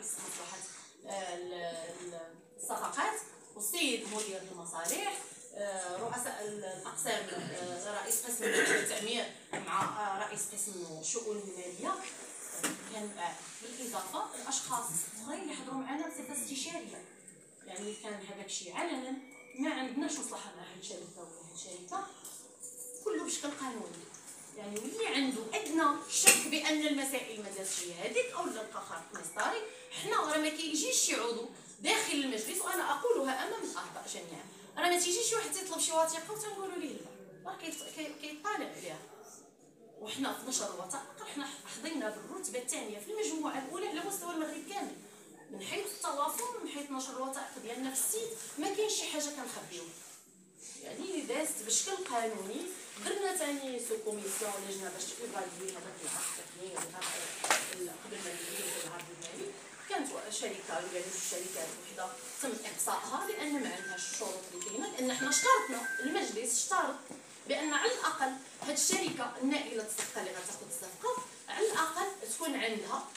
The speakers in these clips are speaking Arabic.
رئيس مصلحه الصفقات والسيد مدير المصالح، رؤساء الاقسام، رئيس قسم التعمير مع رئيس قسم الشؤون الماليه، كان بالاضافه الاشخاص الاخرين اللي حضروا معنا بصفه استشاريه. يعني كان هذاك الشيء علنا، ما عندناش مصلحه مع هاد الشركه ولا هاد الشركه، كله بشكل قانوني. يعني واللي عنده ادنى شك بان المسائل ما دازش هي هذيك او لقى خرق مسطري، حنا راه ما كيجيش شي عضو داخل المجلس، وانا اقولها امام الاعضاء جميعا، راه ما تيجيش شي واحد يطلب شي وثيقه وتنقولوا ليه لا، راه كيطالع عليها. وحنا في نشر الوثائق حنا حظينا بالرتبه الثانيه في المجموعه الاولى على مستوى المغرب كامل، من حيث التوافر، من حيث نشر الوثائق ديالنا في السيت، ما كاينش شي حاجه كنخبيوها. يعني دازت بشكل قانوني. درنا ثاني سو كوميسيون لجنه باش تيفاليي هذاك العقد التقني قبل ما نديرو العرض المالي. كانت شركه ولا جوج شركات وحده تم اقصائها لان ما عندهاش الشروط اللي كاينه، لان حنا اشترطنا، المجلس اشترط بان على الاقل هاد الشركه النائله الصفقه اللي غتاخذ الصفقه على الاقل تكون عندها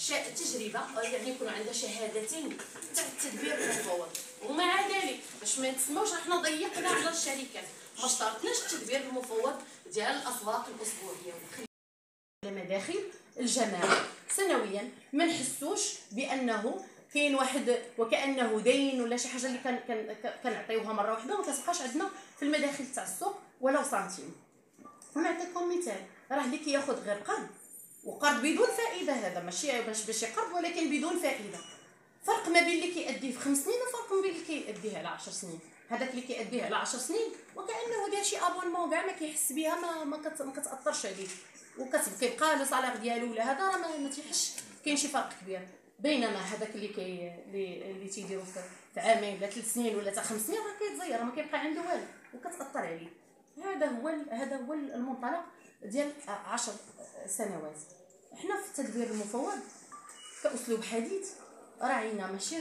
تجربه، يعني يكون عندها شهادتين تاع التدبير المفوض. ومع ذلك باش ما نتسموش حنا ضيقنا على الشركات، ما اشترطناش التدبير المفوض ديال الاسواق الاسبوعيه ولا مداخل الجماعه سنويا، ما نحسوش بانه كاين واحد وكانه دين ولا شي حاجه اللي كنعطيوها مره واحده وما كتبقاش عندنا في المداخل تاع السوق ولو سنتيم. ونعطيكم مثال، راه اللي كياخذ غير قرض، وقرض بدون فائده، هذا ماشي باش يقرض ولكن بدون فائده، فرق ما بين اللي كيأديه في 5 سنين وفرق ما بين اللي كيأديه على 10 سنين. هذاك اللي كيأديه على 10 سنين وكانه دار شي ابونمون كاع ما كيحس بها، ما كتاثرش عليه وكتبقى له صالير ديالو ولا هذا، راه ما تيحسش، كاين شي فرق كبير. بينما هذاك اللي تيديروا في عامين ولا 3 سنين ولا حتى 5 سنين راه كيتزير، ما كيبقى عنده والو وكتاثر عليه. هذا هو المنطلق ديال 10 سنوات. حنا في التدبير المفوض كاسلوب حديث راعينا ماشي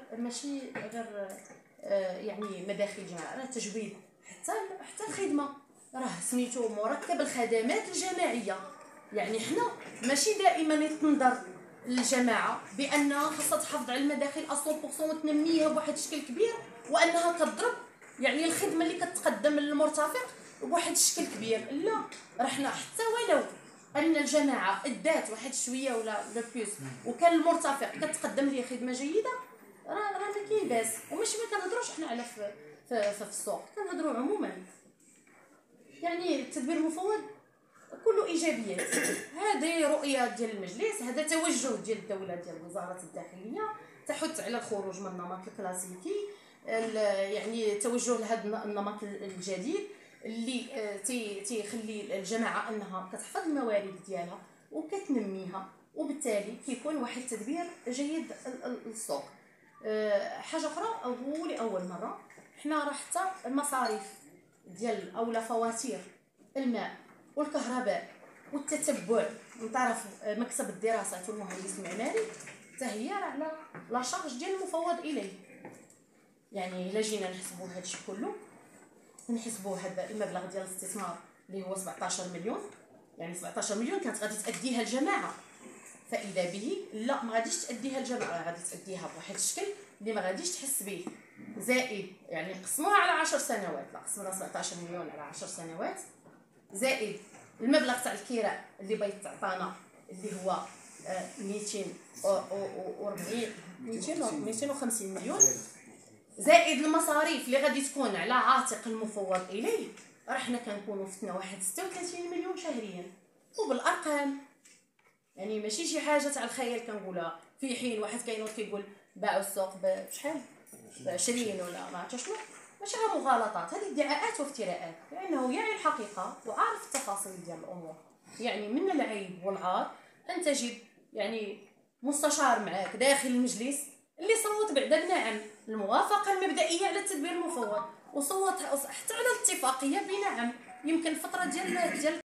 غير يعني مداخل الجماعه، راه التجويد حتى الخدمه، راه سميتو مركب الخدمات الجماعيه. يعني حنا ماشي دائما يتنظر الجماعه بانها خاصها تحافظ على المداخل 100% وتنميها بواحد الشكل كبير، وانها كتضرب يعني الخدمه اللي كتقدم للمرتفق بواحد الشكل كبير. لا، راه حنا حتى ولو ان الجماعه ادات واحد شويه ولا بلوس وكان المرتفق كتقدم ليه خدمه جيده، راه ما كاين باس. وماشي ما كنهضروش حنا على في السوق، كنهضروا عموما. يعني التدبير المفوض كله ايجابيات. هذه رؤيه ديال المجلس، هذا توجه ديال الدوله ديال وزاره الداخليه تحث على الخروج من النمط الكلاسيكي، يعني توجه لهذا النمط الجديد اللي تيخلي الجماعه انها كتحفظ الموارد ديالها وكتنميها، وبالتالي كيكون واحد التدبير جيد للسوق. حاجه اخرى او لاول مره حنا راه حتى المصاريف ديال اولا فواتير الماء والكهرباء والتتبع من طرف مكتب الدراسات والمهندس المعماري حتى هي على لا شارج ديال المفوض اليه. يعني الا جينا نحسبوا هذا الشيء كله، نحسبوا هذا المبلغ ديال الاستثمار اللي هو 17 مليون، يعني 17 مليون كانت غادي تاديها الجماعه، فاذا به لا ما غاديش تاديها الجماعه، غادي تاديها بواحد الشكل اللي ما غاديش تحس به، زائد يعني قسموها على 10 سنوات، لا قسمنا 17 مليون على 10 سنوات، زائد المبلغ تاع الكراء اللي بغيت تعطانا اللي هو 250 مليون، زائد المصاريف اللي غادي تكون على عاتق المفوض اليه، راه حنا كنكونوا فتنا واحد 36 مليون شهريا. وبالارقام يعني ماشي شي حاجه تاع الخيال كنقولها، في حين واحد كاين كيقول باعوا السوق بشحال ب 20 ولا ما عرفتش شنو، ماشي غير مغالطات، هذه ادعاءات وافتراءات، لانه يعي الحقيقه وعارف التفاصيل ديال الامور. يعني من العيب والعار ان تجد يعني مستشار معاك داخل المجلس اللي صوت بعدا بنعم الموافقه المبدئيه على التدبير المفوض، وصوت حتى على الاتفاقيه بنعم، يمكن فتره ديال